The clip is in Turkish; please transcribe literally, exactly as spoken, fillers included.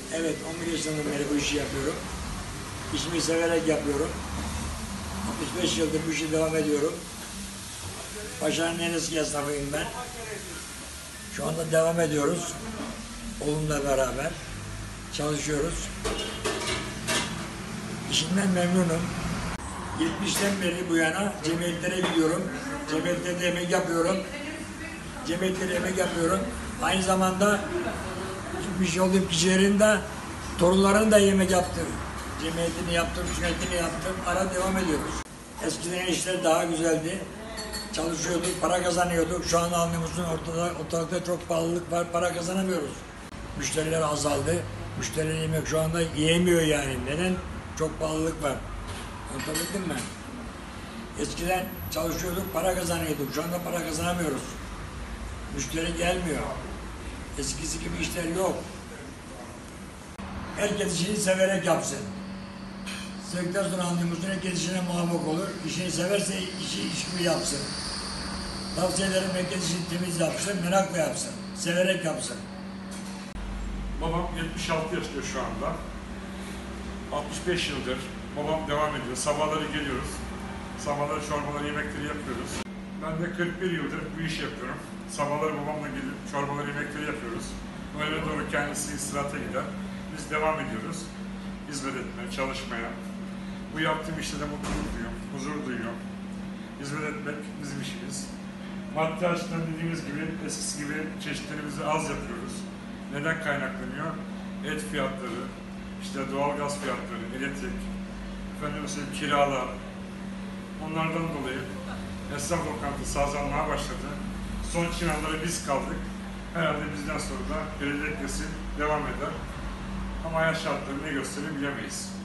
Evet, on bir yaşından beri bu işi yapıyorum. İşimi severek yapıyorum. altmış beş yıldır bu işe devam ediyorum. Paşa'nın en eski esnafıyım ben. Şu anda devam ediyoruz. Oğlumla beraber çalışıyoruz. İşimden memnunum. yetmişten beri bu yana cemiyetlere gidiyorum. Cemiyetlerde yemek yapıyorum. Cemiyetlere yemek yapıyorum. Aynı zamanda gitmiş olduğum kişilerin de torunların da yemek yaptım. Cemiyetini yaptım, sünnetini yaptım. Ara devam ediyoruz. Eskiden işler daha güzeldi. Çalışıyorduk, para kazanıyorduk. Şu an anlıyorsun ortada, ortalıkta çok pahalılık var, para kazanamıyoruz. Müşteriler azaldı. Müşteriler yemek şu anda yiyemiyor yani. Neden? Çok pahalılık var. Anlatabildim mi? Eskiden çalışıyorduk, para kazanıyorduk. Şu anda para kazanamıyoruz. Müşteri gelmiyor. Eskisi gibi işler yok. Herkes işini severek yapsın. Sevdikten sonra anlıyorsun, herkes işine muvaffak olur. İşini severse işi iş gibi yapsın. Tavsiye ederim herkes işini temiz yapsın, merakla yapsın. Severek yapsın. Babam yetmiş altı yaşında şu anda. altmış beş yıldır babam devam ediyor. Sabahları geliyoruz. Sabahları çorbaları, yemekleri yapıyoruz. Ben de kırk bir yıldır bu işi yapıyorum. Sabahları babamla gelip çorbaları, yemekleri yapıyoruz. Öğlene doğru kendisi istirahata gider. Biz devam ediyoruz. Hizmet etmeye, çalışmaya. Bu yaptığım işte de mutluluk duyuyorum, huzur duyuyorum. Hizmet etmek bizim işimiz. Maddi açıdan dediğimiz gibi eskisi gibi çeşitlerimizi az yapıyoruz. Neden kaynaklanıyor? Et fiyatları, işte doğalgaz fiyatları, elektrik, efendim mesela kiralar. Onlardan dolayı esnaf lokantası azalmaya başladı. Son çınaları biz kaldık. Herhalde bizden sonra da belediye kesim devam eder. Ama hayat şartları ne gösterir bilemeyiz.